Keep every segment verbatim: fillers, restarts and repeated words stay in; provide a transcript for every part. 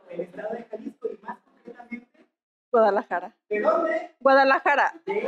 del estado de Jalisco y más concretamente Guadalajara. ¿de dónde? Guadalajara. De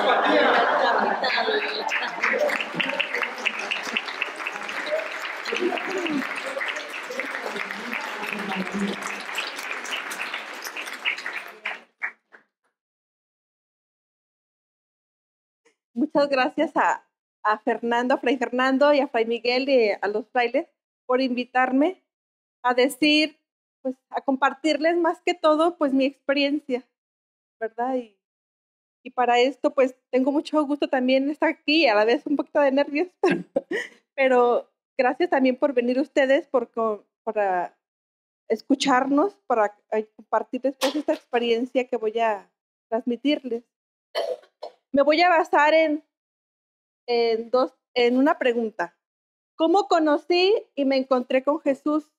Muchas gracias a, a Fernando, a Fray Fernando y a Fray Miguel y a los frailes por invitarme a decir, pues a compartirles más que todo, pues mi experiencia, ¿verdad? Y, y para esto, pues tengo mucho gusto también estar aquí, a la vez un poquito de nervios, pero, pero gracias también por venir ustedes, por, para escucharnos, para compartir después esta experiencia que voy a transmitirles. Me voy a basar en, en, dos, en una pregunta. ¿Cómo conocí y me encontré con Jesús?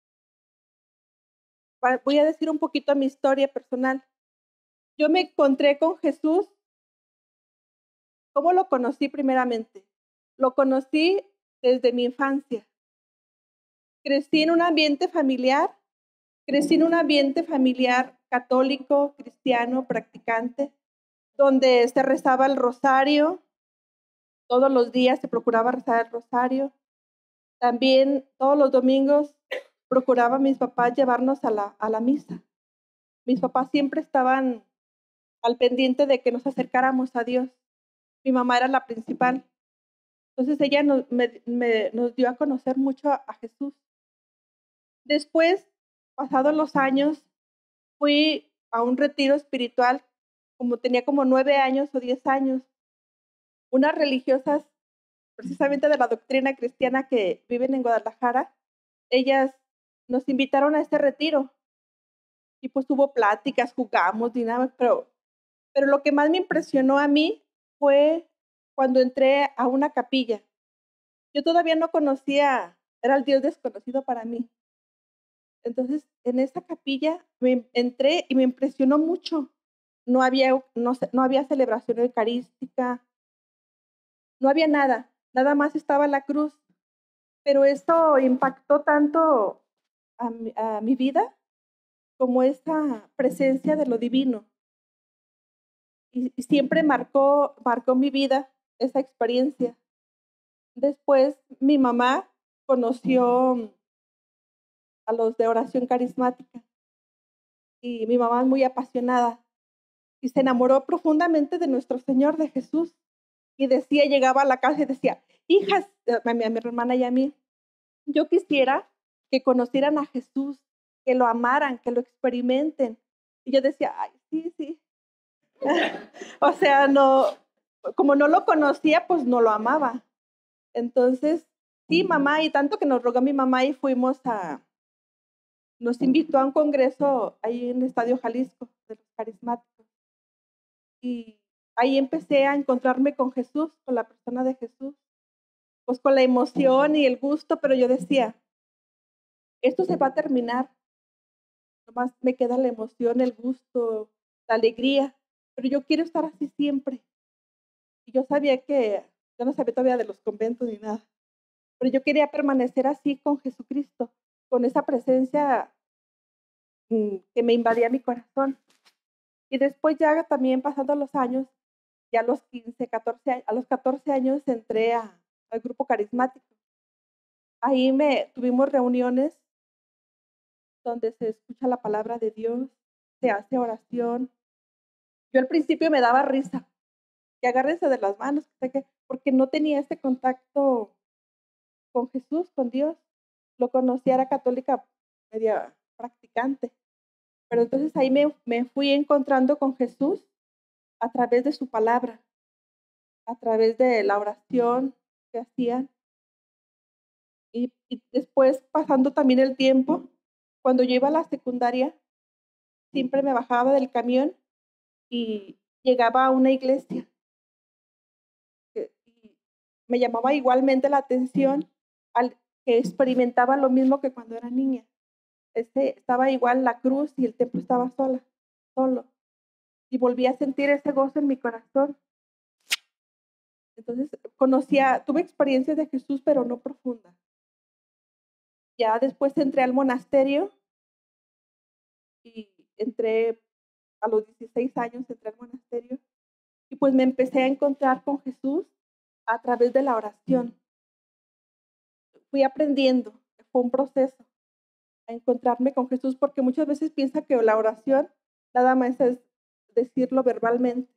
Voy a decir un poquito mi historia personal. Yo me encontré con Jesús. ¿Cómo lo conocí primeramente? Lo conocí desde mi infancia. Crecí en un ambiente familiar, crecí en un ambiente familiar católico, cristiano, practicante, donde se rezaba el rosario, todos los días se procuraba rezar el rosario. También todos los domingos procuraba mis papás llevarnos a la, a la misa. Mis papás siempre estaban al pendiente de que nos acercáramos a Dios. Mi mamá era la principal. Entonces ella nos, me, me, nos dio a conocer mucho a, a Jesús. Después, pasados los años, fui a un retiro espiritual, como tenía como nueve años o diez años. Unas religiosas, precisamente de la doctrina cristiana que viven en Guadalajara, ellas nos invitaron a este retiro. Y pues hubo pláticas, jugamos, dinámicas, pero, pero lo que más me impresionó a mí fue cuando entré a una capilla. Yo todavía no conocía, era el Dios desconocido para mí. Entonces, en esa capilla me entré y me impresionó mucho. No había, no, no había celebración eucarística, no había nada, nada más estaba la cruz. Pero esto impactó tanto a mi, a mi vida como esta presencia de lo divino. Y, y siempre marcó, marcó mi vida esa experiencia. Después, mi mamá conoció a los de oración carismática y mi mamá es muy apasionada y se enamoró profundamente de nuestro Señor, de Jesús, y decía, llegaba a la casa y decía, hijas, a mi, a mi hermana y a mí, yo quisiera que conocieran a Jesús, que lo amaran, que lo experimenten. Y yo decía, ay, sí, sí. O sea, no, como no lo conocía, pues no lo amaba. Entonces, sí, mamá, y tanto que nos rogó mi mamá y fuimos a, nos invitó a un congreso ahí en el Estadio Jalisco, de los carismáticos. Y ahí empecé a encontrarme con Jesús, con la persona de Jesús, pues con la emoción y el gusto, pero yo decía, esto se va a terminar, nomás me queda la emoción, el gusto, la alegría, pero yo quiero estar así siempre. Y yo sabía que, yo no sabía todavía de los conventos ni nada, pero yo quería permanecer así con Jesucristo, con esa presencia mmm, que me invadía mi corazón. Y después ya también pasando los años, ya a los quince, catorce, a los catorce años entré a, al grupo carismático. Ahí me tuvimos reuniones donde se escucha la palabra de Dios, se hace oración. Yo al principio me daba risa, que agárrense de las manos, porque no tenía este contacto con Jesús, con Dios. Lo conocía, era católica media practicante. Pero entonces ahí me, me fui encontrando con Jesús a través de su palabra, a través de la oración que hacían. Y, y después, pasando también el tiempo, cuando yo iba a la secundaria, siempre me bajaba del camión y llegaba a una iglesia. Que, y me llamaba igualmente la atención al que experimentaba lo mismo que cuando era niña. Este, estaba igual la cruz y el templo estaba sola, solo. Y volví a sentir ese gozo en mi corazón. Entonces, conocía, tuve experiencias de Jesús, pero no profundas. Ya después entré al monasterio y entré a los dieciséis años, entré al monasterio y pues me empecé a encontrar con Jesús a través de la oración. Fui aprendiendo, fue un proceso a encontrarme con Jesús porque muchas veces piensa que la oración nada más es decirlo verbalmente.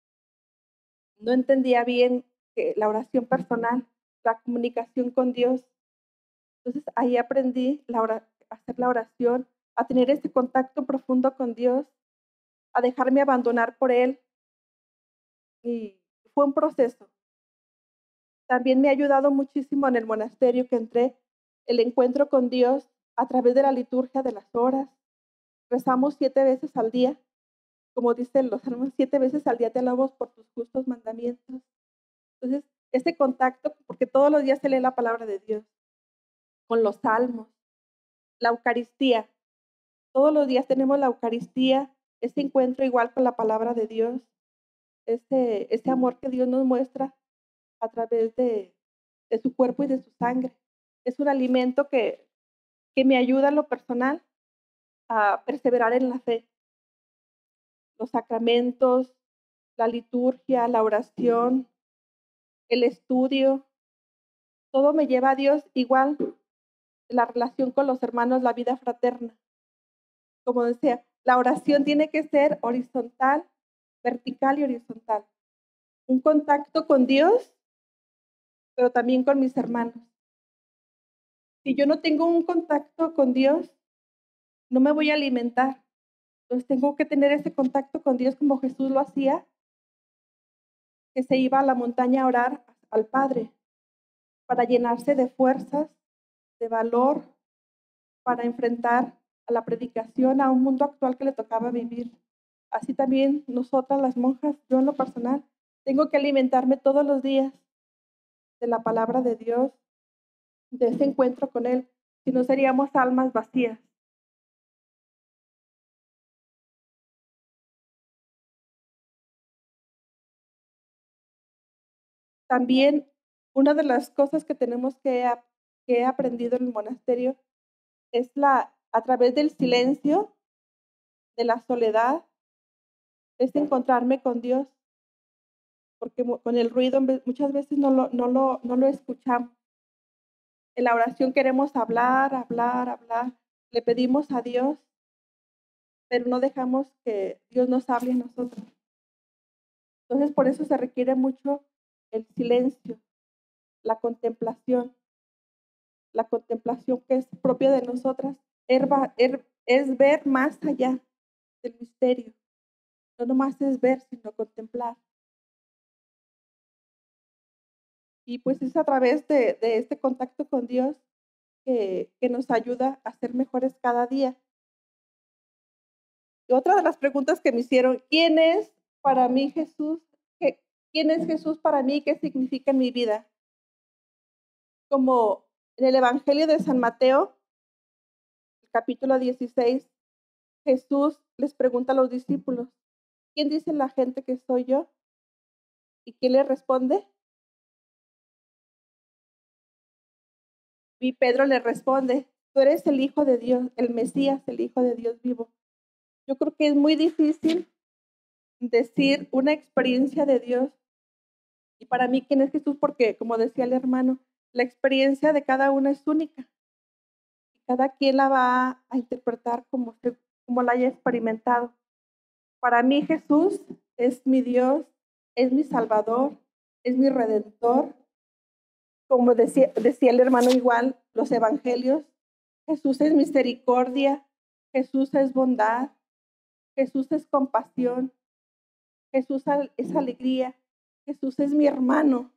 No entendía bien que la oración personal, la comunicación con Dios. Entonces ahí aprendí la ora- a hacer la oración, a tener ese contacto profundo con Dios, a dejarme abandonar por Él y fue un proceso. También me ha ayudado muchísimo en el monasterio que entré el encuentro con Dios a través de la liturgia de las horas. Rezamos siete veces al día, como dicen los salmos, siete veces al día te alabo por tus justos mandamientos. Entonces, ese contacto, porque todos los días se lee la palabra de Dios, con los salmos, la Eucaristía. Todos los días tenemos la Eucaristía, ese encuentro igual con la palabra de Dios, ese, ese amor que Dios nos muestra a través de, de su cuerpo y de su sangre. Es un alimento que, que me ayuda en lo personal a perseverar en la fe. Los sacramentos, la liturgia, la oración, el estudio, todo me lleva a Dios igual, la relación con los hermanos, la vida fraterna. Como decía, la oración tiene que ser horizontal, vertical y horizontal. Un contacto con Dios, pero también con mis hermanos. Si yo no tengo un contacto con Dios, no me voy a alimentar. Entonces tengo que tener ese contacto con Dios como Jesús lo hacía, que se iba a la montaña a orar al Padre para llenarse de fuerzas, de valor, para enfrentar a la predicación, a un mundo actual que le tocaba vivir. Así también nosotras las monjas, yo en lo personal, tengo que alimentarme todos los días de la palabra de Dios, de ese encuentro con Él, si no seríamos almas vacías. También una de las cosas que tenemos que, que he aprendido en el monasterio es la, a través del silencio, de la soledad, es encontrarme con Dios, porque con el ruido muchas veces no lo, no lo, no lo escuchamos. En la oración queremos hablar, hablar, hablar, le pedimos a Dios, pero no dejamos que Dios nos hable a nosotros. Entonces, por eso se requiere mucho el silencio, la contemplación, la contemplación que es propia de nosotras, es ver más allá del misterio. No nomás es ver, sino contemplar. Y pues es a través de, de este contacto con Dios que, que nos ayuda a ser mejores cada día. Y otra de las preguntas que me hicieron, ¿quién es para mí Jesús? ¿Qué, ¿Quién es Jesús para mí? ¿Qué significa en mi vida? Como en el Evangelio de San Mateo, el capítulo dieciséis, Jesús les pregunta a los discípulos, ¿quién dice la gente que soy yo? ¿Y quién le responde? Y Pedro le responde, tú eres el Hijo de Dios, el Mesías, el Hijo de Dios vivo. Yo creo que es muy difícil decir una experiencia de Dios. Y para mí, ¿quién es Jesús? Porque, como decía el hermano, la experiencia de cada uno es única. Y cada quien la va a interpretar como, se, como la haya experimentado. Para mí, Jesús es mi Dios, es mi Salvador, es mi Redentor. Como decía, decía el hermano igual, los evangelios, Jesús es misericordia, Jesús es bondad, Jesús es compasión, Jesús es alegría, Jesús es mi hermano.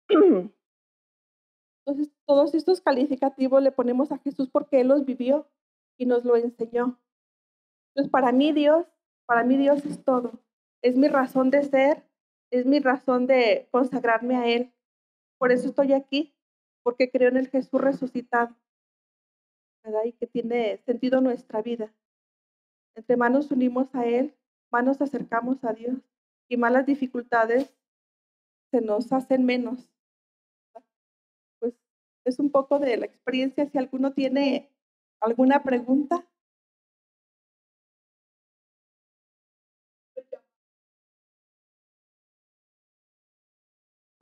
Entonces, todos estos calificativos le ponemos a Jesús porque Él los vivió y nos lo enseñó. Entonces, para mí Dios, para mí Dios es todo. Es mi razón de ser, es mi razón de consagrarme a Él. Por eso estoy aquí, porque creo en el Jesús resucitado, ¿verdad? Y que tiene sentido nuestra vida. Entre más nos unimos a Él, más nos acercamos a Dios y más las dificultades se nos hacen menos. Pues es un poco de la experiencia. Si alguno tiene alguna pregunta.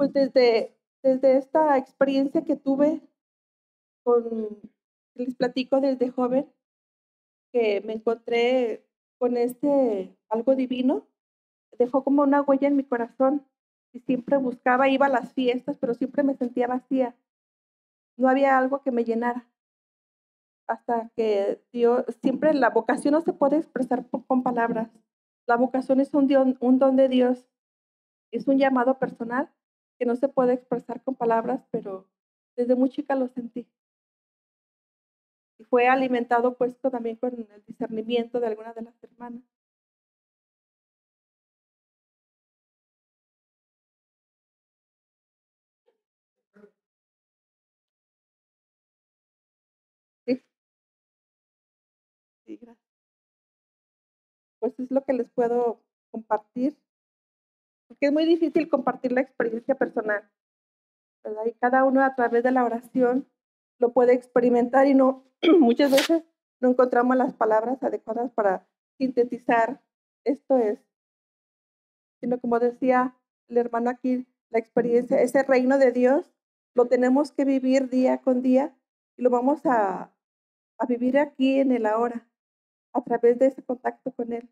Pues desde, desde esta experiencia que tuve con, les platico desde joven, que me encontré con este algo divino, dejó como una huella en mi corazón y siempre buscaba, iba a las fiestas, pero siempre me sentía vacía. No había algo que me llenara. Hasta que Dios, siempre la vocación no se puede expresar por- con palabras. La vocación es un, dion- un don de Dios, es un llamado personal que no se puede expresar con palabras, pero desde muy chica lo sentí. Y fue alimentado pues con- también con el discernimiento de algunas de las hermanas. Sí, sí, gracias. Pues es lo que les puedo compartir, porque es muy difícil compartir la experiencia personal, ¿verdad? Y cada uno a través de la oración lo puede experimentar y no, muchas veces no encontramos las palabras adecuadas para sintetizar esto es, sino como decía el hermano aquí, la experiencia, ese reino de Dios, lo tenemos que vivir día con día y lo vamos a, a vivir aquí en el ahora, a través de ese contacto con Él.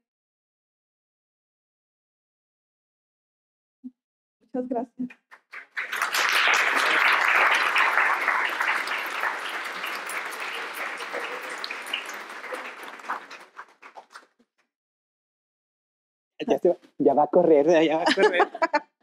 Muchas gracias. Ya, se va, ya va a correr, ya va a correr.